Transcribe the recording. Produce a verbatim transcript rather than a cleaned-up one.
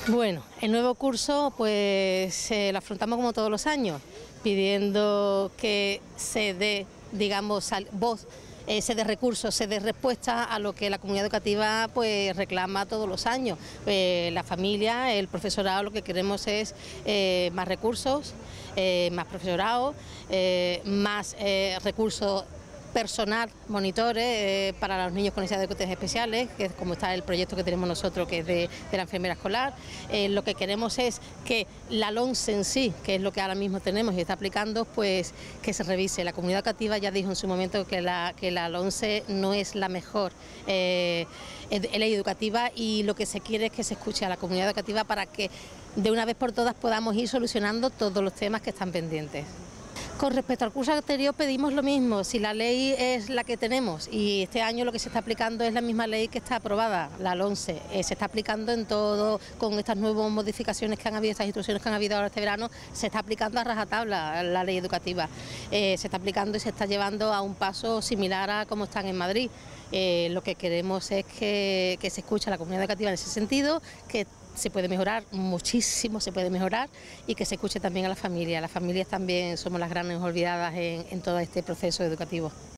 Bueno, el nuevo curso pues eh, lo afrontamos como todos los años, pidiendo que se dé, digamos, voz, eh, se dé recursos, se dé respuesta a lo que la comunidad educativa pues reclama todos los años. Eh, la familia, el profesorado, lo que queremos es eh, más recursos, eh, más profesorado, eh, más eh, recursos personal, monitores eh, para los niños con necesidades educativas especiales, que es como está el proyecto que tenemos nosotros, que es de, de la enfermera escolar. Eh, lo que queremos es que la LONSE en sí, que es lo que ahora mismo tenemos y está aplicando, pues que se revise. La comunidad educativa ya dijo en su momento que la, que la LONSE no es la mejor eh, ley educativa, y lo que se quiere es que se escuche a la comunidad educativa para que de una vez por todas podamos ir solucionando todos los temas que están pendientes. Con respecto al curso anterior pedimos lo mismo. Si la ley es la que tenemos y este año lo que se está aplicando es la misma ley que está aprobada, la LONSE, eh, se está aplicando en todo, con estas nuevas modificaciones que han habido, estas instrucciones que han habido ahora este verano, se está aplicando a rajatabla la ley educativa, eh, se está aplicando y se está llevando a un paso similar a como están en Madrid. Eh, lo que queremos es que, que se escuche a la comunidad educativa en ese sentido, que se puede mejorar, muchísimo se puede mejorar, y que se escuche también a la familia. Las familias también somos las grandes olvidadas en, en todo este proceso educativo.